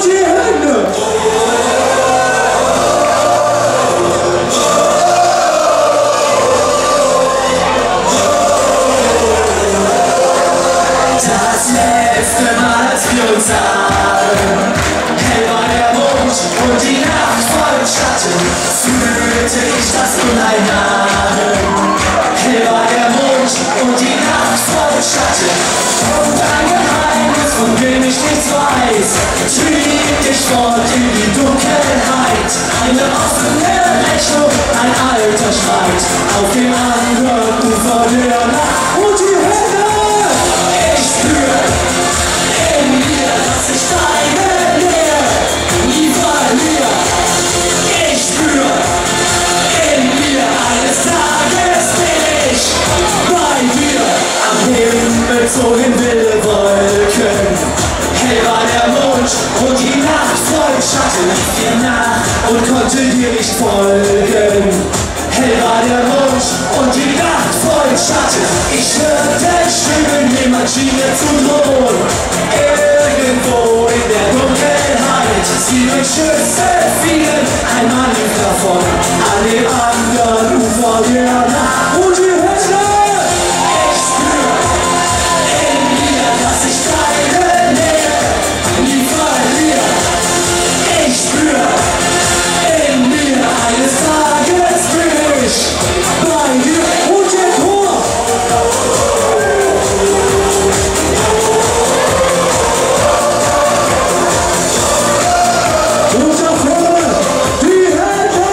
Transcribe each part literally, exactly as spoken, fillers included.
die Hände! Das letzte Mal, als wir uns sahen, hell war der Mond und die Nacht voll Schatten, fühlte ich das Uneinnahmen. Hell war der Mond und die Nacht voll Schatten, und ein Geheimnis, von dem ich nichts weiß, trieb dich fort in die Dunkelheit. Eine offene Rechnung, ein alter Streit, auf dem anderen Ufer der Nacht. Und die Hände! Ich spür in mir, dass ich deine Nähe nie verliere. Ich spür in mir, eines Tages bin ich bei dir. Am Himmel zogen wilde Wolken, hell war der Mond und die Nacht voll Schatten. Ich dir nach und konnte dir nicht folgen. Hell war der Mond und die Nacht voll Schatten. Ich hörte Stimmen, niemand schien mir zu drohen. Irgendwo in der Dunkelheit, sieben Schüsse fielen, ein Mann lief davon, an dem anderen Ufer der Nacht. Und die Hände! Ich spür in mir, dass ich deine Nähe nie verliere. Ich spür in mir, eines Tages bin ich bei dir. Und der Chor! Und der Chor! Die Hände!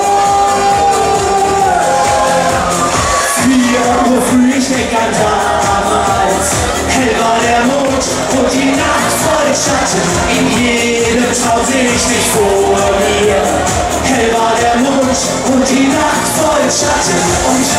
Vier Uhr früh, ich denk an damals. Hell war der Mond und die Nacht voll Schatten. In jedem Traum seh ich dich vor mir. Hell war der Mond und die Nacht voll Schatten. Und ich